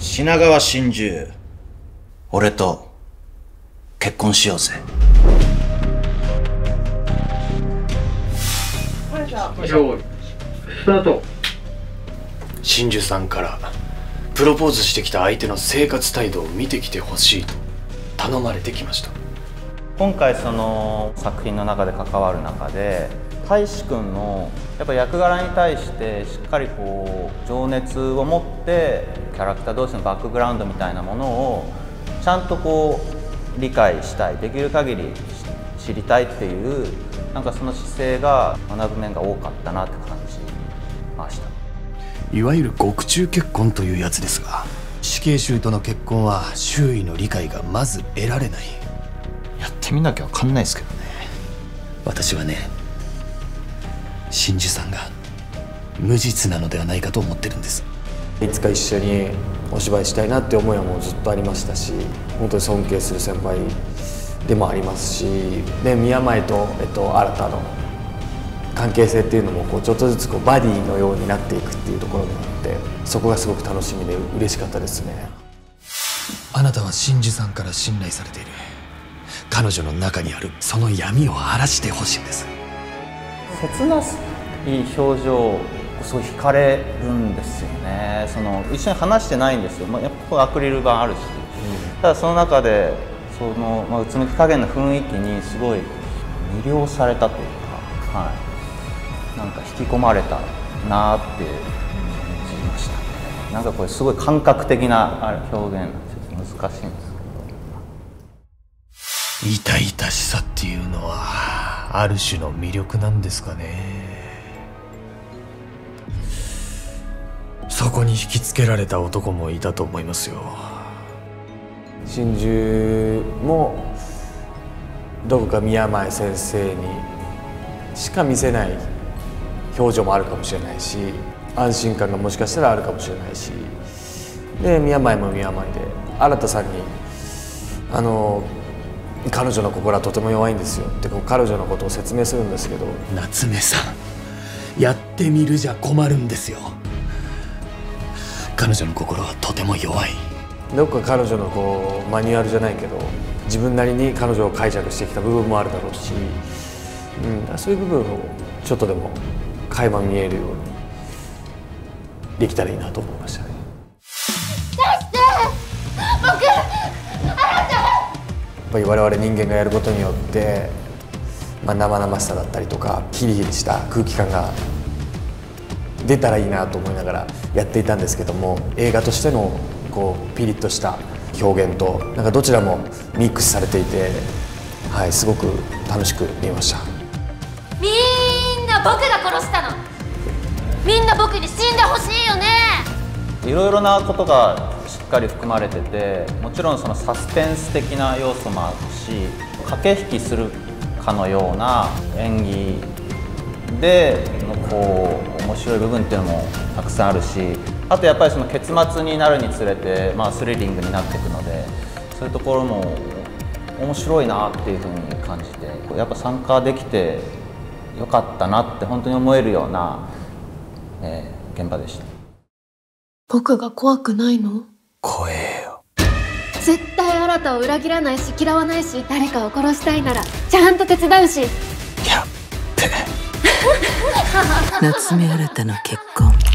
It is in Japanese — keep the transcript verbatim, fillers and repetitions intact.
品川真珠、俺と結婚しようぜ。 よーいスタート。真珠さんからプロポーズしてきた相手の生活態度を見てきてほしいと頼まれてきました。 今回その作品の中で関わる中で大志くんのやっぱ役柄に対してしっかりこう情熱を持ってキャラクター同士のバックグラウンドみたいなものをちゃんとこう理解したい、できる限り知りたいっていうなんかその姿勢が学ぶ面が多かったなって感じました。 いわゆる獄中結婚というやつですが、死刑囚との結婚は周囲の理解がまず得られない。 やってみなきゃ分かんないですけどね。 私はね、真珠さんが無実なのではないかと思ってるんです。 いつか一緒にお芝居したいなって思いはもうずっとありましたし、本当に尊敬する先輩でもありますし、で宮前と、えっと、新の関係性っていうのもこうちょっとずつこうバディのようになっていくっていうところもあって、そこがすごく楽しみで嬉しかったですね。 あなたは真珠さんから信頼されている。彼女の中にあるその闇を晴らしてほしいんです。 切ない表情、すごい惹かれるんですよね。その一緒に話してないんですよ。まあ、やっぱここアクリル板あるし、うん、ただその中でその、まあ、うつむき加減の雰囲気にすごい魅了されたというか、はい、なんか引き込まれたなって感じましたね。なんかこれすごい感覚的な表現なんですよ。難しいんですけど、 痛々しさっていうのはある種の魅力なんですかね。そこに引きつけられた男もいたと思いますよ。 真珠もどこか宮前先生にしか見せない表情もあるかもしれないし、安心感がもしかしたらあるかもしれないし、で宮前も宮前で新さんにあの彼女の心はとても弱いんですよってこう彼女のことを説明するんですけど、 夏目さん、やってみるじゃ困るんですよ。彼女の心はとても弱い。 どこか彼女のこうマニュアルじゃないけど自分なりに彼女を解釈してきた部分もあるだろうし、うん、そういう部分をちょっとでも垣間見えるようにできたらいいなと思いましたね。 出して僕、あなたやっぱり我々人間がやることによって、まあ、生々しさだったりとかヒリヒリした空気感が出たらいいなと思いながらやっていたんですけども、映画としてのこうピリッとした表現となんかどちらもミックスされていて、はい、すごく楽しく見えました。 みんな僕が殺したの。みんな僕に死んでほしいよね。 いろいろなことがしっかり含まれてて、もちろんそのサスペンス的な要素もあるし、駆け引きするかのような演技でのこう面白い部分っていうのもたくさんあるし、あとやっぱりその結末になるにつれて、まあ、スリリングになっていくので、そういうところも面白いなっていうふうに感じて、やっぱ参加できてよかったなって本当に思えるような、えー、現場でした。 僕が怖くないの？ 怖えよ。 絶対あなたを裏切らないし嫌わないし、誰かを殺したいならちゃんと手伝うし。 やっべ。 夏目新の結婚。